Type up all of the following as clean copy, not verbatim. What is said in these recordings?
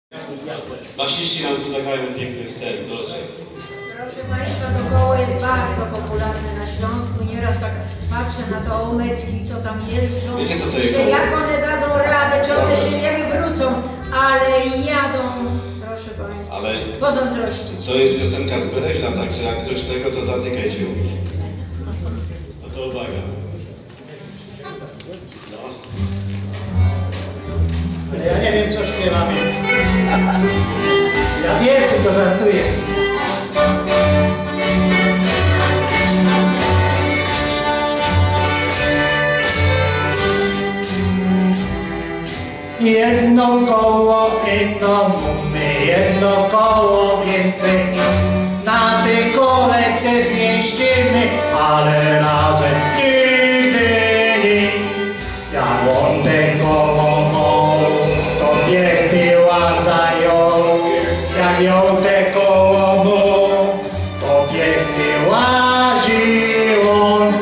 Basiści nam tu zagrają piękny wstęp, proszę. Proszę Państwa, to koło jest bardzo popularne na Śląsku. Nieraz tak patrzę na to Omecki, co tam jeżdżą. Wiecie, co to jest Myślę, koło? jak one dadzą radę, czy one się nie wywrócą, ale jadą, proszę Państwa, Ale pozazdrościć. to jest piosenka z Bereźna, także jak ktoś tego, to zatykajcie ją. No to uwaga. No. Ale ja nie wiem, co śpiewamy. Ja wiem, tylko żartuję. Jedno koło, inno mumy, jedno koło, więcej nic. Na tej kole też jeździmy, ale razem nigdy nic. Jak on te koło mą, to bieg była za ją. Jak ją te koło mą, to bieg była żyłą.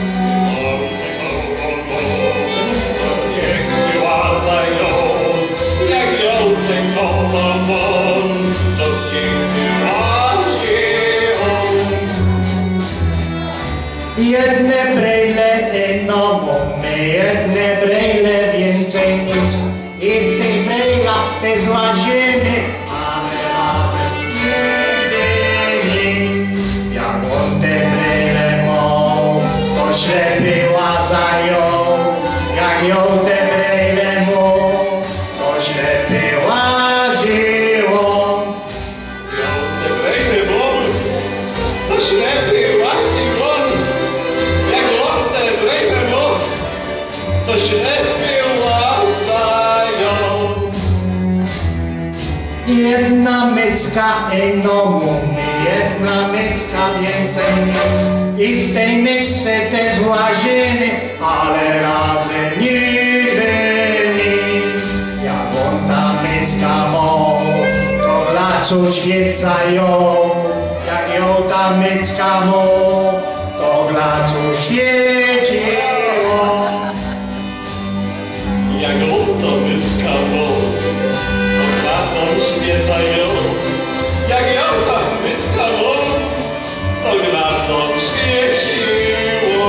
Jedne brejle, jedno mamy, jedne brejle, więcej nic. I w tej brejlach te złazimy, ale razem nigdy nic. Jak on te brejle mą, to ślepy łaza ją. Jak ją te brejle mą, to ślepy łaziło. Te brejle mą, to ślepy łaziło. To ślepy łazają. Jedna mycka, jedno mumy, jedna mycka, więcej nic. I w tej mycce też łazimy, ale razem nigdy nic. Jak on ta mycka mą, to dla co świecają. Jak ją ta mycka mą, to dla co świeciło. Jak oto myskało, to na to świecają. Jak ją tam myskało, to na to świeciło.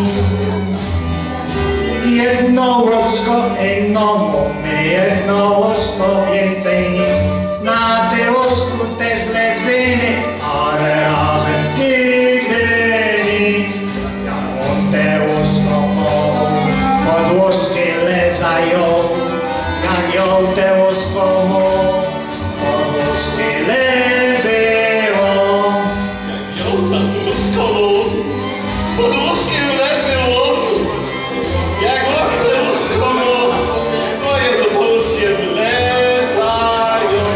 Jedno łosko, jedno mumy, jedno łosko, więcej nic. Na te łosku też lezyny, ale razem nigdy nic. Jak on te łosko mą, pod łoskie lezają. Jak ją te łosko mą, pod łoskie lezyło. Jak ją tam myskało, pod łoskiem lezyło. Jak on te łuskało, to jest pod łoskiem lezają.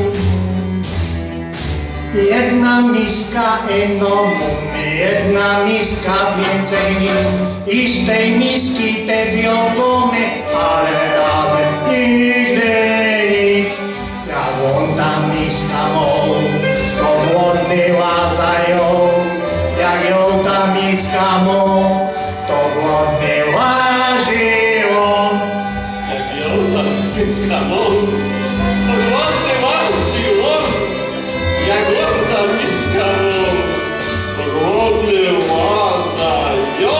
Jedna miska, jedno mumy, jedna miska, więcej nic. I z tej miski te zjadamy, ale razem nigdy nic. Jak on ta miska mą, to głodny łazają. Jak ją ta miska mą, to głodny łaziło. Jak ją tam myskało, to głodny łaziło. Jak on tam myskało, to głodny łazają.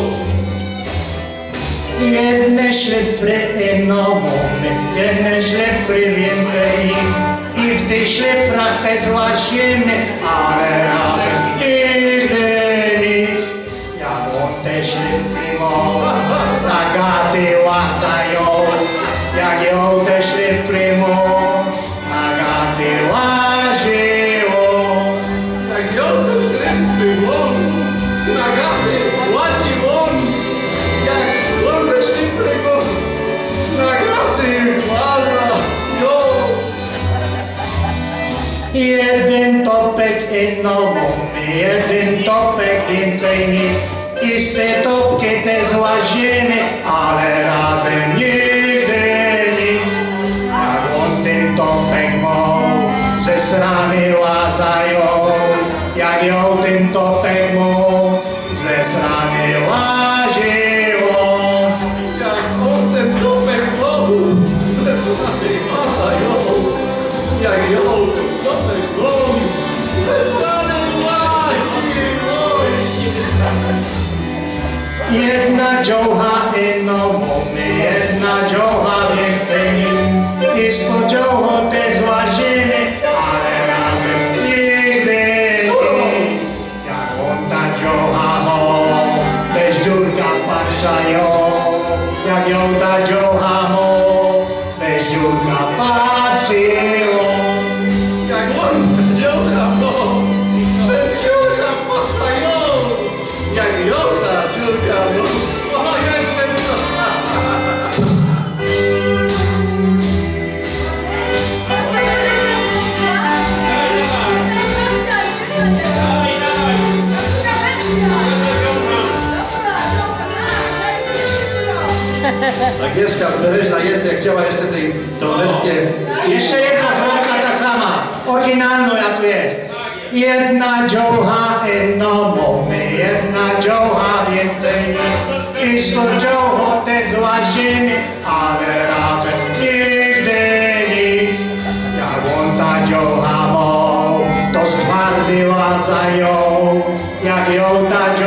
Jedne ślepry, jedno mumy, jedne ślepry, więcej nic. I w tych śleprach te złazimy, ale razem nigdy nic. Jak on te ślepry mą, na gaty łazają. Jak ją te ślepry mą, na gaty łaziło. Jak ją te ślepy mą, na gaty łaziło. Jak on te ślepy mą, na gaty łazają. Jeden topek, jedno mumy, jeden topek, więcej nic. I z te topki te złazimy, ale razem nigdy nic. Jak on ten topek mą, ze strony łazają. Jak ją ten topek mą, ze strony łaziło. Jak on ten topek mą, ze strony łazają. Jedna dziołcha ino mamy, jedna dziołcha więcej nic. I 100 dziołcho te zła ziemi, ale razem nigdy nic. Jak on ta dziołcha mo, bez dziurka patrzają. Jak ją ta dziołcha mo, bez dziurka patrzyło. Jak on dziołcha mo, bez dziurka patrzają. Jak ją ta dziurka mo, o jak ten Agnieszka Bereźna jest, jak chciała jeszcze tą wersję. Jeszcze jedna zwrotka ta sama, oryginalna jak jest. Jedna dziołcha ino mamy, jedna dziołcha więcej nic. I 100 dziołcho te zła ziemi, ale razem nigdy nic. Jak on ta dziołcha mo, to stwardziła za ją. Jak ją ta dziołcha